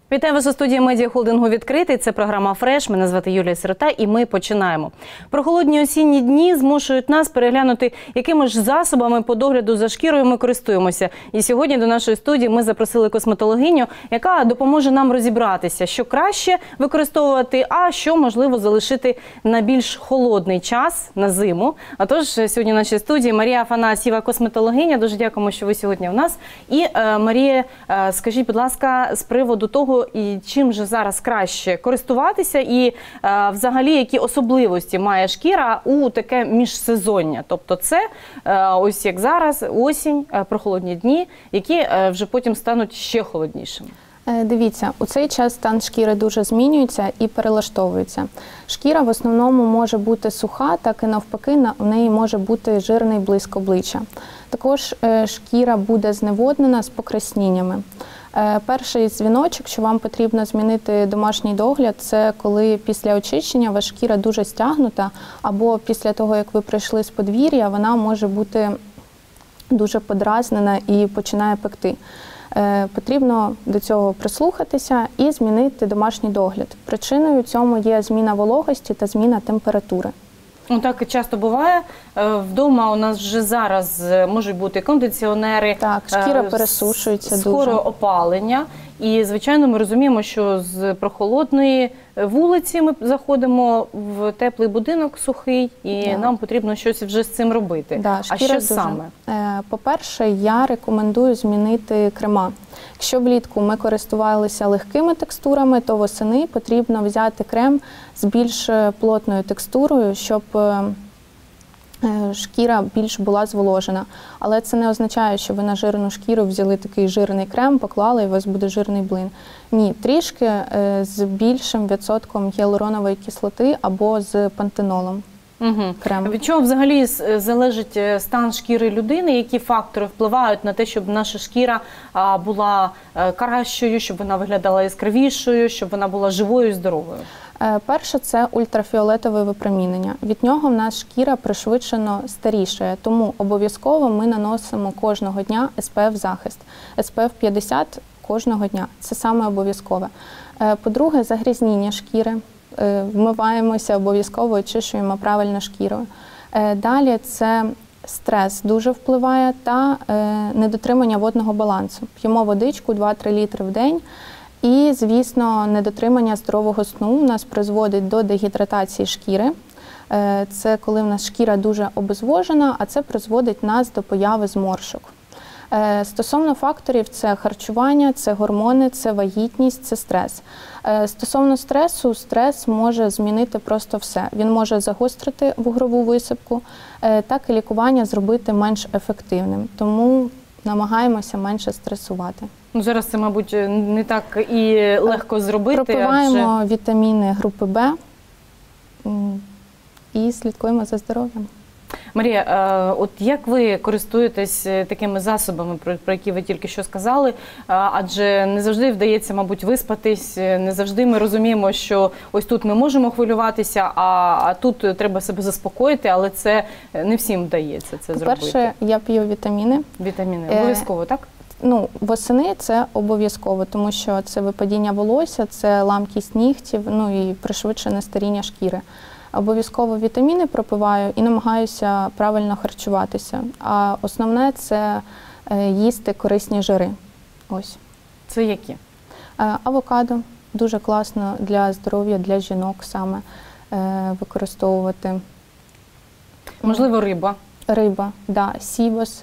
Вітаю вас у студії медіахолдингу «Відкритий». Це програма «Фреш». Мене звати Юлія Сирота і ми починаємо. Прохолодні осінні дні змушують нас переглянути, якими ж засобами по догляду за шкірою ми користуємося. І сьогодні до нашої студії ми запросили косметологиню, яка допоможе нам розібратися, що краще використовувати, а що, можливо, залишити на більш холодний час, на зиму. Отож, сьогодні в нашій студії Марія Афанасьєва, косметологиня. Дуже дякуємо, що ви сьогодні в нас. І, Марія, скажіть, будь ласка, з приводу того, і чим же зараз краще користуватися, і взагалі які особливості має шкіра у таке міжсезоння. Тобто це ось як зараз, осінь, прохолодні дні, які вже потім стануть ще холоднішими. Дивіться, у цей час стан шкіри дуже змінюється і перелаштовується. Шкіра в основному може бути суха, так і навпаки, в неї може бути жирний блиск обличчя. Також шкіра буде зневоднена з покрасніннями. Перший дзвіночок, що вам потрібно змінити домашній догляд, це коли після очищення ваша шкіра дуже стягнута, або після того, як ви прийшли з подвір'я, вона може бути дуже подразнена і починає пекти. Потрібно до цього прислухатися і змінити домашній догляд. Причиною цьому є зміна вологості та зміна температури. Ну, так часто буває. Вдома у нас вже зараз можуть бути кондиціонери. Так, шкіра пересушується дуже. Скоро опалення. І, звичайно, ми розуміємо, що з прохолодної вулиці ми заходимо в теплий будинок сухий, і нам потрібно щось вже з цим робити. Да, а що саме? По-перше, я рекомендую змінити крема. Якщо влітку ми користувалися легкими текстурами, то восени потрібно взяти крем з більш плотною текстурою, щоб шкіра більш була зволожена. Але це не означає, що ви на жирну шкіру взяли такий жирний крем, поклали і у вас буде жирний блин. Ні, трішки з більшим відсотком гіалуронової кислоти або з пантенолом. Крем. Від чого взагалі залежить стан шкіри людини? Які фактори впливають на те, щоб наша шкіра була кращою, щоб вона виглядала яскравішою, щоб вона була живою і здоровою? Перше – це ультрафіолетове випромінення. Від нього в нас шкіра пришвидшено старішає, тому обов'язково ми наносимо кожного дня SPF-захист. SPF 50 кожного дня. Це саме обов'язкове. По-друге, загрязнення шкіри. Вмиваємося, обов'язково очищуємо правильно шкіру. Далі це стрес дуже впливає та недотримання водного балансу. П'ємо водичку 2-3 літри в день. І, звісно, недотримання здорового сну у нас призводить до дегідратації шкіри. Це коли в нас шкіра дуже обезвожена, а це призводить нас до появи зморшок. Стосовно факторів, це харчування, це гормони, це вагітність, це стрес. Стосовно стресу, стрес може змінити просто все. Він може загострити вугрову висипку, так і лікування зробити менш ефективним. Тому намагаємося менше стресувати. Ну, зараз це, мабуть, не так і легко зробити. Пропиваємо вітаміни групи Б і слідкуємо за здоров'ям. Марія, от як ви користуєтесь такими засобами, про які ви тільки що сказали? Адже не завжди вдається, мабуть, виспатись, не завжди ми розуміємо, що ось тут ми можемо хвилюватися, а тут треба себе заспокоїти, але це не всім вдається це зробити. По-перше, я п'ю вітаміни. Вітаміни обов'язково, так? Ну, восени це обов'язково, тому що це випадіння волосся, це ламкість нігтів, ну і пришвидшене старіння шкіри. Обов'язково вітаміни пропиваю і намагаюся правильно харчуватися. А основне – це їсти корисні жири. Ось. Це які? Авокадо. Дуже класно для здоров'я, для жінок саме використовувати. Можливо, риба? Риба, да. Сівос.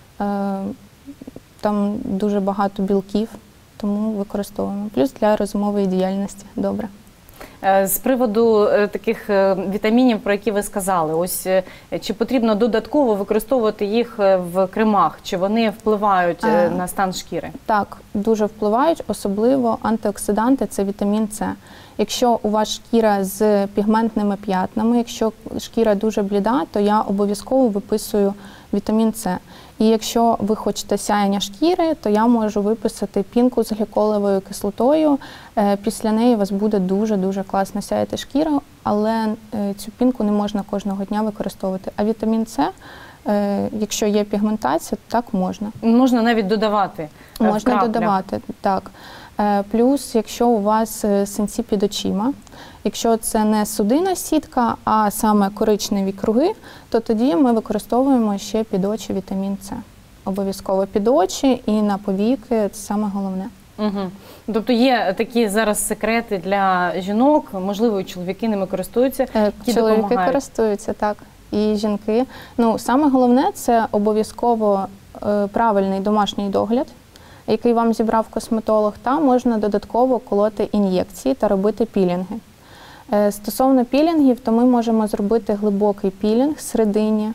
Там дуже багато білків, тому використовуємо. Плюс для розумової діяльності. Добре. З приводу таких вітамінів, про які ви сказали, ось чи потрібно додатково використовувати їх в кремах, чи вони впливають на стан шкіри? Так, дуже впливають, особливо антиоксиданти – це вітамін С. Якщо у вас шкіра з пігментними п'ятнами, якщо шкіра дуже бліда, то я обов'язково виписую вітамін С. І якщо ви хочете сяєння шкіри, то я можу виписати пінку з гліколевою кислотою. Після неї у вас буде дуже-дуже класно сяяти шкіра, але цю пінку не можна кожного дня використовувати. А вітамін С, якщо є пігментація, то так можна. Можна навіть додавати. Можна додавати, так. Плюс, якщо у вас синці під очима, якщо це не судинна сітка, а саме коричневі круги, то тоді ми використовуємо ще під очі вітамін С. Обов'язково під очі і на повіки, це саме головне. Угу. Тобто є такі зараз секрети для жінок, можливо, і чоловіки ними користуються, які чоловіки допомагають? Користуються, так, і жінки. Ну, саме головне – це обов'язково правильний домашній догляд, який вам зібрав косметолог, та можна додатково колоти ін'єкції та робити пілінги. Стосовно пілінгів, то ми можемо зробити глибокий пілінг всередині,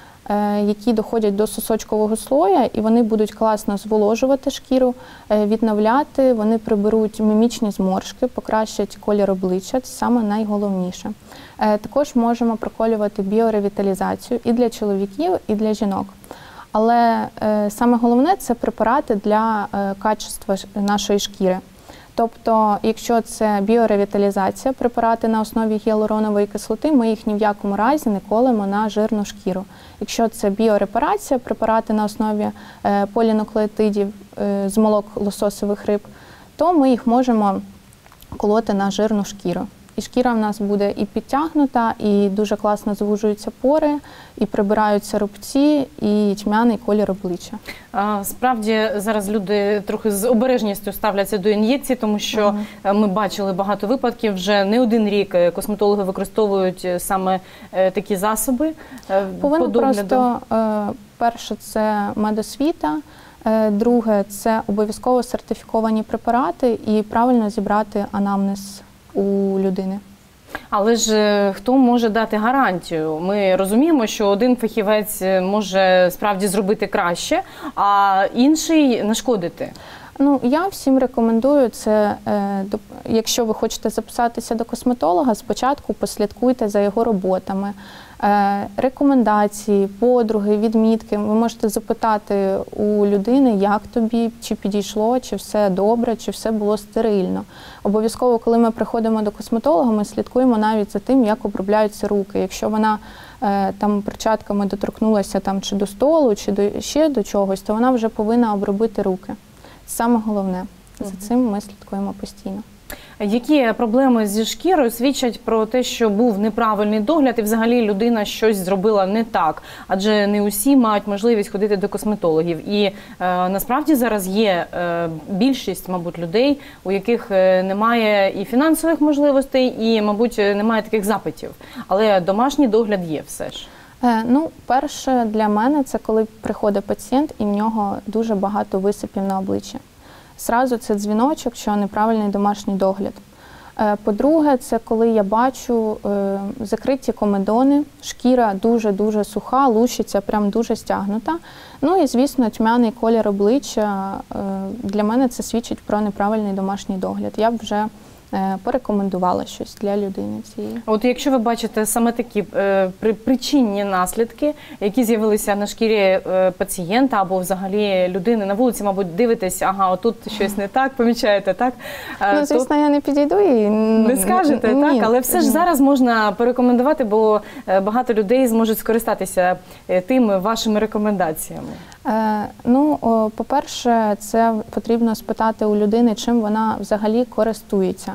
які доходять до сосочкового слоя, і вони будуть класно зволожувати шкіру, відновляти, вони приберуть мімічні зморшки, покращать колір обличчя, це саме найголовніше. Також можемо проколювати біоревіталізацію і для чоловіків, і для жінок. Але саме головне – це препарати для качества нашої шкіри. Тобто, якщо це біоревіталізація, препарати на основі гіалуронової кислоти, ми їх ні в якому разі не колемо на жирну шкіру. Якщо це біорепарація, препарати на основі полінуклеотидів з молок лососевих риб, то ми їх можемо колоти на жирну шкіру. І шкіра в нас буде і підтягнута, і дуже класно звужуються пори, і прибираються рубці, і тьмяний колір обличчя. Справді зараз люди трохи з обережністю ставляться до ін'єкцій, тому що ми бачили багато випадків, вже не один рік косметологи використовують саме такі засоби Повинно по догляду. Просто, перше, це медосвіта, друге, це обов'язково сертифіковані препарати і правильно зібрати анамнез у людини. Але ж хто може дати гарантію? Ми розуміємо, що один фахівець може справді зробити краще, а інший нашкодити. Ну, я всім рекомендую це, якщо ви хочете записатися до косметолога, спочатку послідкуйте за його роботами, рекомендації, подруги, відмітки. Ви можете запитати у людини, як тобі, чи підійшло, чи все добре, чи все було стерильно. Обов'язково, коли ми приходимо до косметолога, ми слідкуємо навіть за тим, як обробляються руки. Якщо вона там перчатками доторкнулася там, чи до столу, чи ще до чогось, то вона вже повинна обробити руки. Це саме головне. За цим ми слідкуємо постійно. Які проблеми зі шкірою свідчать про те, що був неправильний догляд і взагалі людина щось зробила не так? Адже не усі мають можливість ходити до косметологів. І насправді зараз є більшість, мабуть, людей, у яких немає і фінансових можливостей, і, мабуть, немає таких запитів. Але домашній догляд є все ж. Ну, перше для мене це коли приходить пацієнт і в нього дуже багато висипів на обличчі. Зразу це дзвіночок, що неправильний домашній догляд. По-друге, це коли я бачу закриті комедони, шкіра дуже-дуже суха, лущиться, прям дуже стягнута. Ну і, звісно, тьмяний колір обличчя, для мене це свідчить про неправильний домашній догляд. Я б вже порекомендувала щось для людини цієї. От якщо ви бачите саме такі причинні наслідки, які з'явилися на шкірі пацієнта або взагалі людини на вулиці, мабуть, дивитесь, ага, отут щось не так, помічаєте, так? Ну, звісно, я не підійду і не скажете, ні. Так? Але все ж зараз можна порекомендувати, бо багато людей зможуть скористатися тими вашими рекомендаціями. Ну, по-перше, це потрібно спитати у людини, чим вона взагалі користується.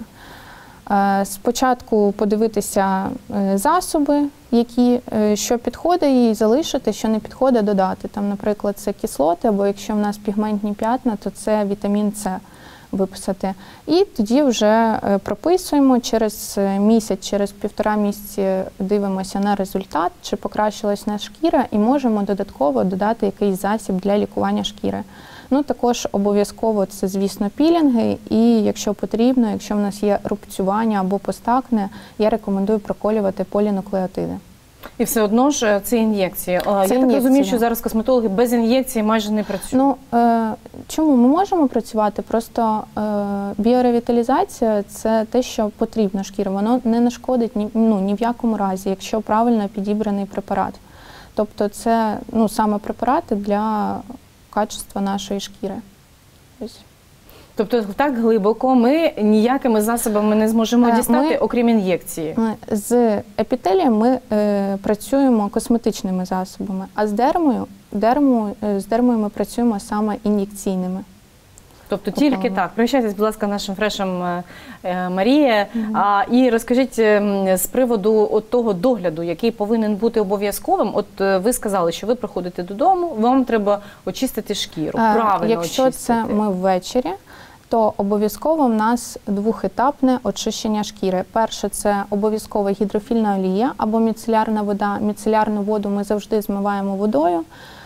Спочатку подивитися засоби, що підходить їй залишити, що не підходить додати. Там, наприклад, це кислоти, або якщо в нас пігментні п'ятна, то це вітамін С виписати. І тоді вже прописуємо через місяць, через 1,5 місяці дивимося на результат, чи покращилась наша шкіра, і можемо додатково додати якийсь засіб для лікування шкіри. Ну, також обов'язково це, звісно, пілінги, і якщо потрібно, якщо в нас є рубцювання або постакне, я рекомендую проколювати полінуклеотиди. І все одно ж це ін'єкції. Я так розумію, що зараз косметологи без ін'єкцій майже не працюють. Ну, чому? Ми можемо працювати, просто біоревіталізація – це те, що потрібно шкірі. Воно не нашкодить ні в якому разі, якщо правильно підібраний препарат. Тобто це саме препарати для качества нашої шкіри. Ось. Тобто так глибоко ми ніякими засобами не зможемо дістати, окрім ін'єкції? З епітелієм ми працюємо косметичними засобами, а з дермою ми працюємо саме ін'єкційними. Тобто тільки так. Прощайтесь, будь ласка, нашим фрешем, Марія. І розкажіть з приводу того догляду, який повинен бути обов'язковим. От ви сказали, що ви приходите додому, вам треба очистити шкіру, правильно Якщо очистити. це ми ввечері, то обов'язково в нас двохетапне очищення шкіри. Перше – це обов'язкова гідрофільна олія або міцелярна вода. Міцелярну воду ми завжди змиваємо водою.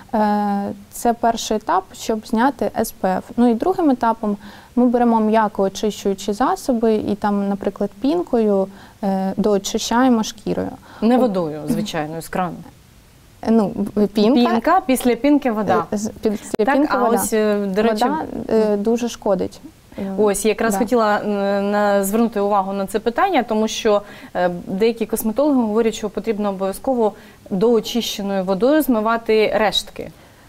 Це перший етап, щоб зняти SPF. Ну і другим етапом ми беремо м'яко очищуючі засоби і там, наприклад, пінкою доочищаємо шкірою. Не водою, звичайно, з крану. Ну, Пінка, після пінки вода. Після Так, пінки а вода. ось, до речі, Вода дуже шкодить. ось, якраз хотіла звернути увагу на це питання, тому що деякі косметологи говорять, що потрібно обов'язково доочищеною водою змивати рештки.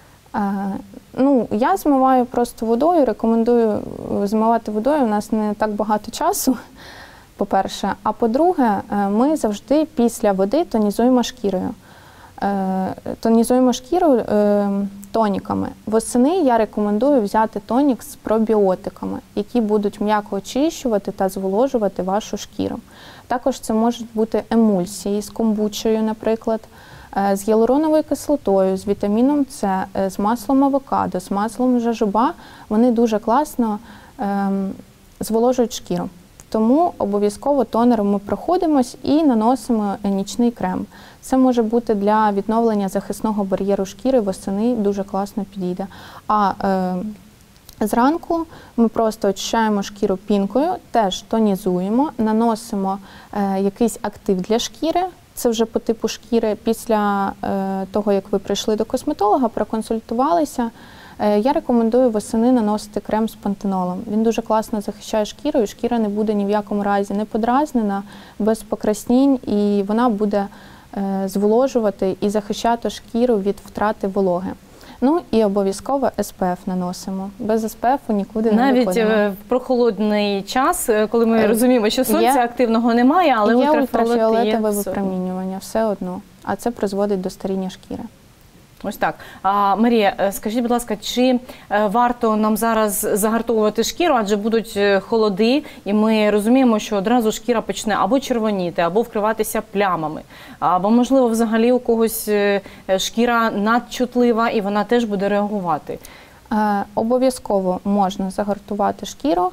Ну, я змиваю просто водою, рекомендую змивати водою, у нас не так багато часу, по-перше. А по-друге, ми завжди після води тонізуємо шкірою. Тонізуємо шкіру тоніками. Восени я рекомендую взяти тонік з пробіотиками, які будуть м'яко очищувати та зволожувати вашу шкіру. Також це можуть бути емульсії з комбучею, наприклад, з гіалуроновою кислотою, з вітаміном С, з маслом авокадо, з маслом жожоба. Вони дуже класно зволожують шкіру. Тому обов'язково тонером ми проходимось і наносимо нічний крем. Це може бути для відновлення захисного бар'єру шкіри, восени дуже класно підійде. А зранку ми просто очищаємо шкіру пінкою, теж тонізуємо, наносимо якийсь актив для шкіри. Це вже по типу шкіри після того, як ви прийшли до косметолога, проконсультувалися. Я рекомендую восени наносити крем з пантенолом. Він дуже класно захищає шкіру, і шкіра не буде ні в якому разі не подразнена, без покраснень, і вона буде зволожувати і захищати шкіру від втрати вологи. Ну і обов'язково SPF наносимо. Без SPF нікуди не виходимо. Навіть в прохолодний час, коли ми розуміємо, що сонця активного немає, але ультрафіолетове випромінювання все одно. А це призводить до старіння шкіри. Ось так. Марія, скажіть, будь ласка, чи варто нам зараз загартовувати шкіру, адже будуть холоди, і ми розуміємо, що одразу шкіра почне або червоніти, або вкриватися плямами, або, можливо, взагалі у когось шкіра надчутлива, і вона теж буде реагувати? Обов'язково можна загартувати шкіру.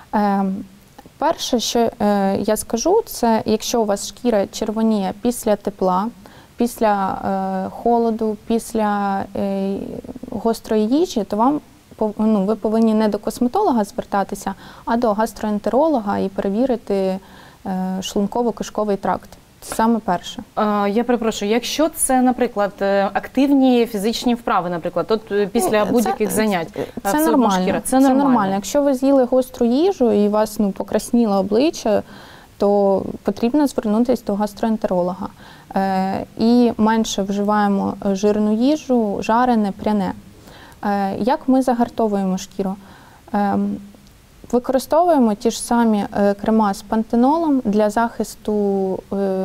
Перше, що я скажу, це якщо у вас шкіра червоніє після тепла, після холоду, після гострої їжі, то ви повинні не до косметолога звертатися, а до гастроентеролога і перевірити шлунково-кишковий тракт. Це саме перше. Я перепрошую, якщо це, наприклад, активні фізичні вправи, наприклад, от після будь-яких занять, це нормально. Це нормально. Якщо ви з'їли гостру їжу і у вас покрасніло обличчя, то потрібно звернутися до гастроентеролога. І менше вживаємо жирну їжу, жарене, пряне. Як ми загартовуємо шкіру? Використовуємо ті ж самі крема з пантенолом для захисту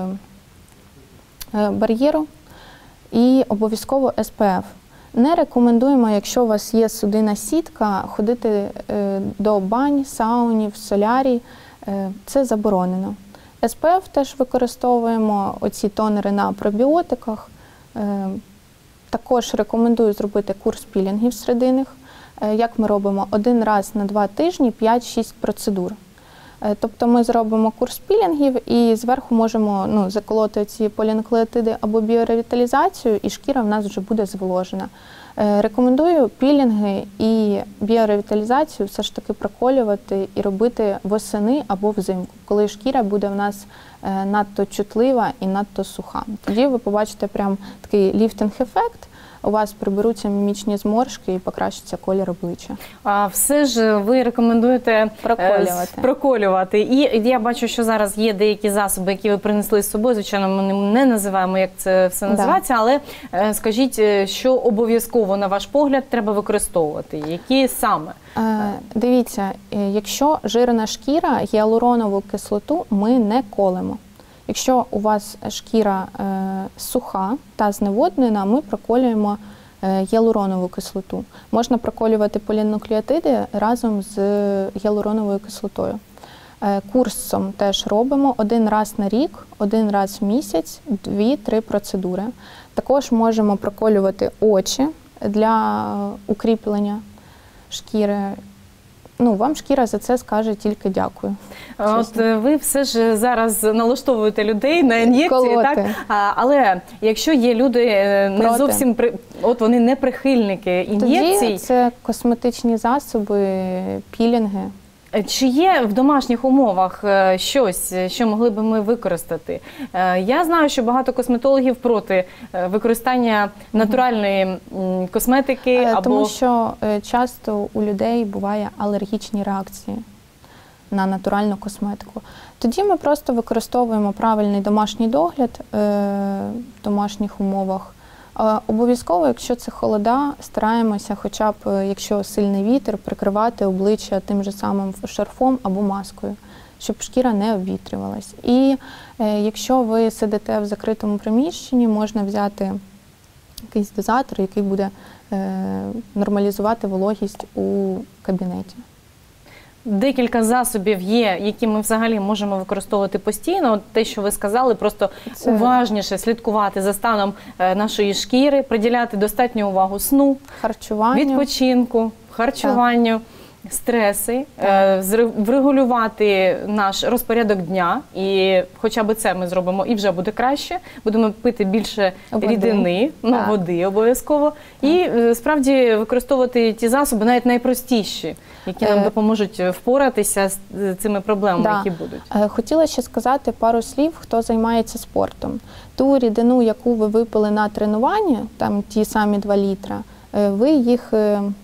бар'єру і обов'язково SPF. Не рекомендуємо, якщо у вас є судинна сітка, ходити до бань, саунів, солярій. Це заборонено. SPF теж використовуємо, оці тонери на пробіотиках. Також рекомендую зробити курс пілінгів серединних. Як ми робимо? Один раз на 2 тижні 5-6 процедур. Тобто ми зробимо курс пілінгів і зверху можемо заколоти ці полінуклеотиди або біоревіталізацію, і шкіра в нас вже буде зволожена. Рекомендую пілінги і біоревіталізацію все ж таки проколювати і робити восени або взимку, коли шкіра буде в нас надто чутлива і надто суха. Тоді ви побачите прям такий ліфтинг-ефект, у вас приберуться мімічні зморшки і покращиться колір обличчя. А все ж ви рекомендуєте проколювати. І я бачу, що зараз є деякі засоби, які ви принесли з собою. Звичайно, ми не називаємо, як це все називається, але скажіть, що обов'язково, на ваш погляд, треба використовувати? Які саме? Дивіться, якщо жирна шкіра, гіалуронову кислоту ми не колемо. Якщо у вас шкіра суха та зневоднена, ми проколюємо гіалуронову кислоту. Можна проколювати полінуклеотиди разом з гіалуроновою кислотою. Курсом теж робимо 1 раз на рік, 1 раз в місяць, 2-3 процедури. Також можемо проколювати очі для укріплення шкіри. Ну, вам шкіра за це скаже тільки дякую. От ви все ж зараз налаштовуєте людей на ін'єкції, так? Але якщо є люди не зовсім, от вони не прихильники ін'єкцій. Тоді це косметичні засоби, пілінги. Чи є в домашніх умовах щось, що могли би ми використати? Я знаю, що багато косметологів проти використання натуральної косметики. Тому що часто у людей буває алергічні реакції на натуральну косметику. Тоді ми просто використовуємо правильний домашній догляд в домашніх умовах. Обов'язково, якщо це холода, стараємося хоча б, якщо сильний вітер, прикривати обличчя тим же самим шарфом або маскою, щоб шкіра не обвітрювалась. І якщо ви сидите в закритому приміщенні, можна взяти якийсь дозатор, який буде нормалізувати вологість у кабінеті. Декілька засобів є, які ми взагалі можемо використовувати постійно. От те, що ви сказали, просто уважніше слідкувати за станом нашої шкіри, приділяти достатню увагу сну, відпочинку, харчуванню, стреси, врегулювати наш розпорядок дня. І хоча б це ми зробимо, і вже буде краще. Будемо пити більше рідини, води обов'язково. І справді використовувати ті засоби, навіть найпростіші, які нам допоможуть впоратися з цими проблемами, які будуть. Хотіла ще сказати пару слів, хто займається спортом. Ту рідину, яку ви випили на тренуванні, там ті самі 2 літра, ви їх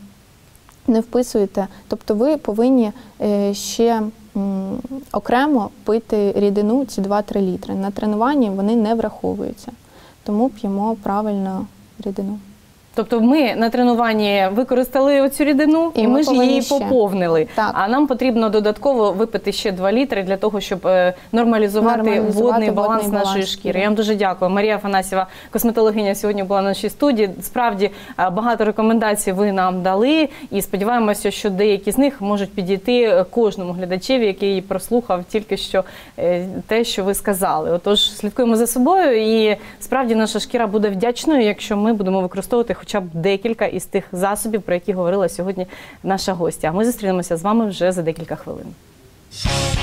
не вписуєте. Тобто ви повинні ще окремо пити рідину, ці 2-3 літри. На тренуванні вони не враховуються. Тому п'ємо правильно рідину. Тобто ми на тренуванні використали оцю рідину, і ми ж її поповнили. А нам потрібно додатково випити ще 2 літри для того, щоб нормалізувати водний баланс нашої шкіри. Я вам дуже дякую. Марія Афанасьєва, косметологиня, сьогодні була в нашій студії. Справді, багато рекомендацій ви нам дали, і сподіваємося, що деякі з них можуть підійти кожному глядачеві, який прослухав тільки що те, що ви сказали. Отож, слідкуємо за собою, і справді наша шкіра буде вдячною, якщо ми будемо використовувати хоча б декілька із тих засобів, про які говорила сьогодні наша гостя. А ми зустрінемося з вами вже за декілька хвилин.